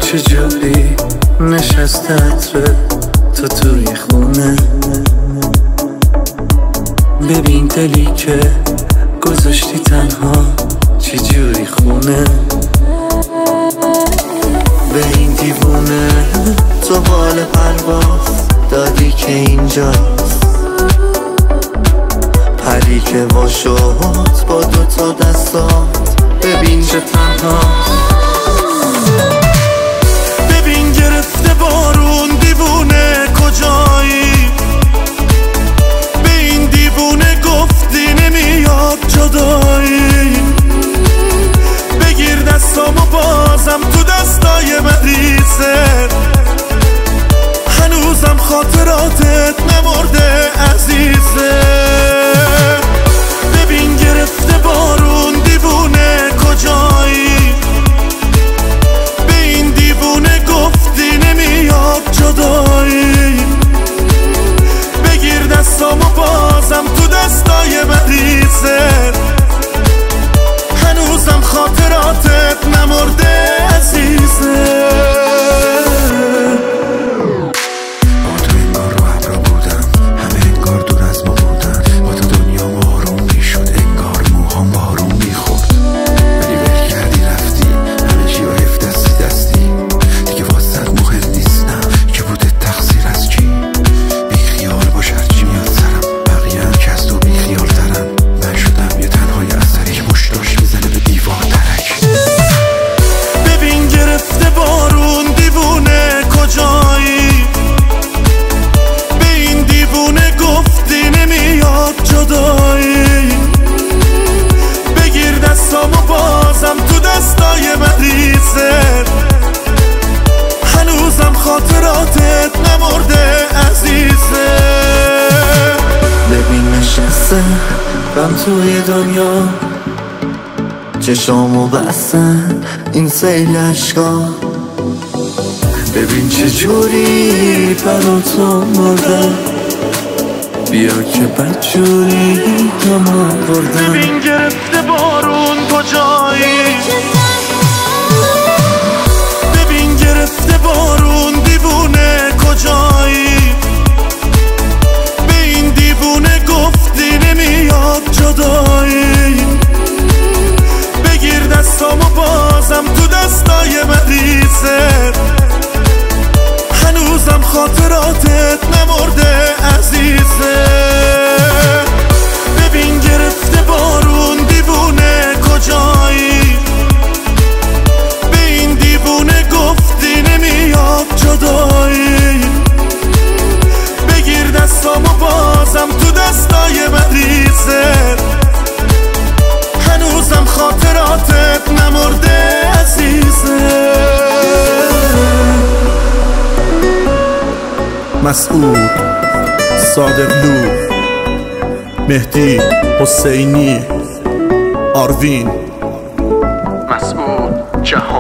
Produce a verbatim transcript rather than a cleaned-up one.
چجوری نشسته عطره تو توی خونه. ببین دلی که گذاشتی تنها چجوری خونه. به این دیوونه تو بال پرواز دادی که اینجاست. پری که وا شد با دوتا دستات ببین چه تنهاست. ببین گرفته بارون دیوونه کجایی. به این دیوونه گفتی نمیاد جدایی. بگیر دستامو بازم تو دستای مریضه. هنوزم خاطراتت نمرده عزیزه. ببین گرفته بارون دیوونه کجایی. به این دیوونه گفتی نمیاد جدایی. بگیر دستامو بازم تو دستای مریضه. هنوزم خاطراتت نمرده عزیزه. هنوزم خاطراتت نمرده عزیزه. ببین نشسته غم توی دنیا. چشامو بستن این سیل عشقا. ببین چجوری برا تو مرده. بیا که بدجوری همه بردن. ببین گرفته بارون کجایی. ببین گرفته بارون دیوونه کجایی. به این دیوونه گفتی نمیاد جدایی. بگیر دستامو بازم تو دستای مریضه. هنوزم خاطراتت نمرده عزیزه. ببین گرفته بارون دیوونه کجایی. به این دیوونه گفتی نمیاد جدایی. بگیر دستامو بازم تو دستای مریضه. هنوزم خاطراتت نمرده عزیزه. مسعود، صادقلو، مهدی، حسینی، آروین، مسعود جهان.